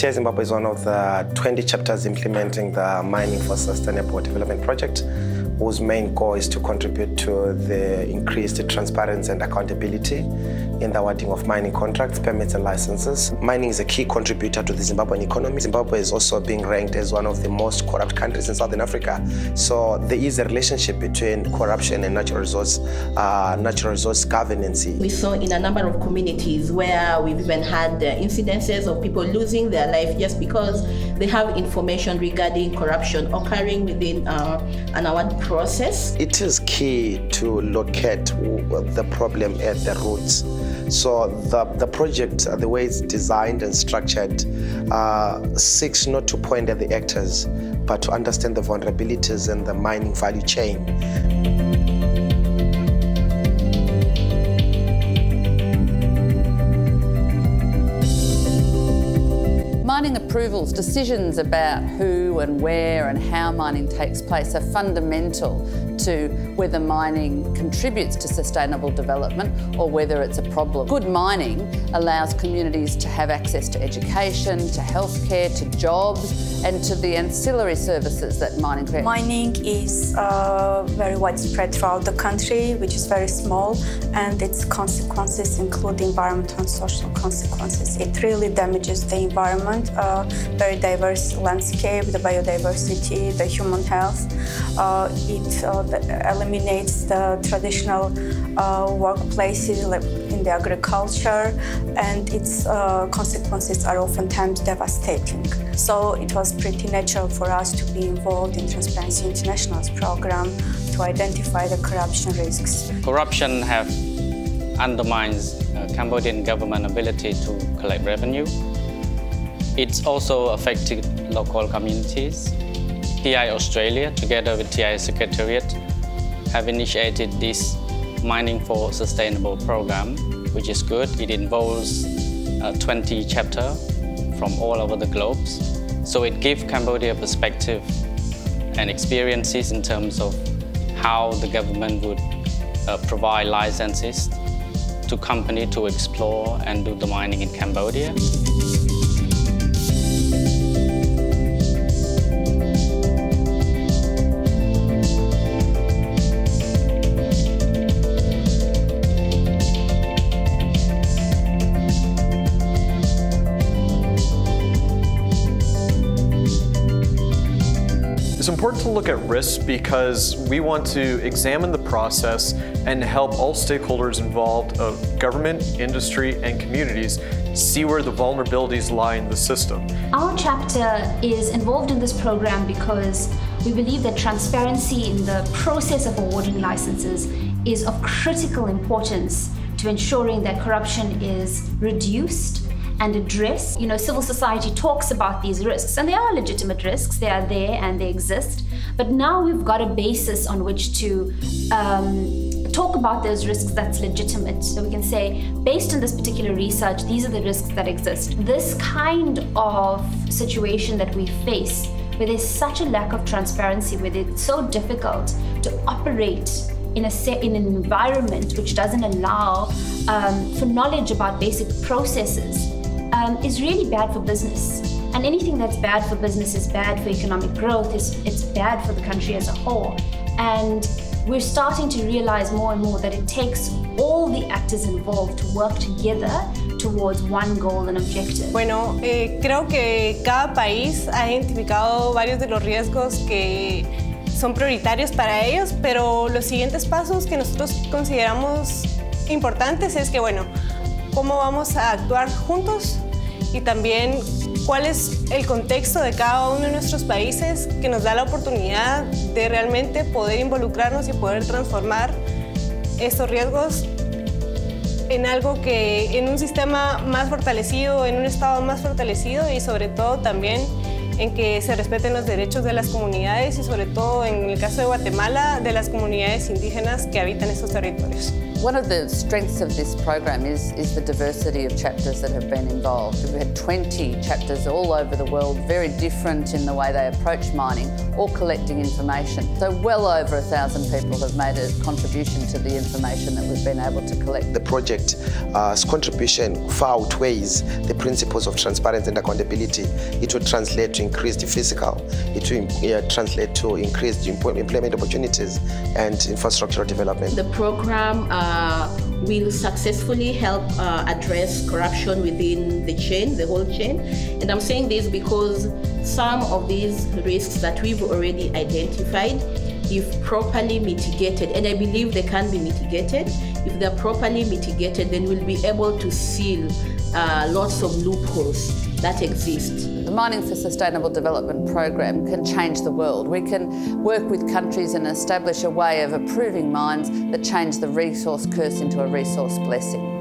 TIA Zimbabwe is one of the 20 chapters implementing the Mining for Sustainable Development project, whose main goal is to contribute to the increased transparency and accountability in the awarding of mining contracts, permits and licenses. Mining is a key contributor to the Zimbabwean economy. Zimbabwe is also being ranked as one of the most corrupt countries in Southern Africa. So there is a relationship between corruption and natural resource governance. We saw in a number of communities where we've even had incidences of people losing their life just because they have information regarding corruption occurring within an award process. It is key to locate the problem at the roots. So the project, the way it's designed and structured, seeks not to point at the actors, but to understand the vulnerabilities in the mining value chain. Mining approvals, decisions about who and where and how mining takes place are fundamental to whether mining contributes to sustainable development or whether it's a problem. Good mining allows communities to have access to education, to healthcare, to jobs and to the ancillary services that mining creates. Mining is very widespread throughout the country, which is very small, and its consequences include environmental and social consequences. It really damages the environment, very diverse landscape, the biodiversity, the human health. It eliminates the traditional workplaces in the agriculture, and its consequences are oftentimes devastating. So it was pretty natural for us to be involved in Transparency International's program to identify the corruption risks. Corruption undermines Cambodian government ability to collect revenue. It's also affected local communities. TI Australia, together with TI Secretariat, have initiated this Mining for Sustainable program, which is good. It involves 20 chapters from all over the globe. So it gives Cambodia perspective and experiences in terms of how the government would provide licenses to companies to explore and do the mining in Cambodia. It's important to look at risks because we want to examine the process and help all stakeholders involved of government, industry, and communities see where the vulnerabilities lie in the system. Our chapter is involved in this program because we believe that transparency in the process of awarding licenses is of critical importance to ensuring that corruption is reduced and addressed. You know, civil society talks about these risks, and they are legitimate risks. They are there and they exist. But now we've got a basis on which to talk about those risks that's legitimate. So we can say, based on this particular research, these are the risks that exist. This kind of situation that we face, where there's such a lack of transparency, where it's so difficult to operate in an environment which doesn't allow for knowledge about basic processes, is really bad for business. And anything that's bad for business is bad for economic growth, it's bad for the country as a whole. And we're starting to realize more and more that it takes all the actors involved to work together towards one goal and objective. Bueno, creo que cada país ha identificado varios de los riesgos que son prioritarios para ellos, pero los siguientes pasos que nosotros consideramos importantes es que, bueno, cómo vamos a actuar juntos y también cuál es el contexto de cada uno de nuestros países que nos da la oportunidad de realmente poder involucrarnos y poder transformar estos riesgos en algo que, en un sistema más fortalecido, en un estado más fortalecido y sobre todo también en que se respeten los derechos de las comunidades y sobre todo en el caso de Guatemala, de las comunidades indígenas que habitan estos territorios. One of the strengths of this program is the diversity of chapters that have been involved. We've had 20 chapters all over the world, very different in the way they approach mining or collecting information. So well over 1,000 people have made a contribution to the information that we've been able to collect. The project's contribution far outweighs the principles of transparency and accountability. It will translate to increased physical, it will translate to increased employment opportunities and infrastructural development. The program will successfully help address corruption within the chain, the whole chain. And I'm saying this because some of these risks that we've already identified, if properly mitigated, and I believe they can be mitigated, if they're properly mitigated, then we'll be able to seal lots of loopholes that exist. The Mining for Sustainable Development program can change the world. We can work with countries and establish a way of approving mines that change the resource curse into a resource blessing.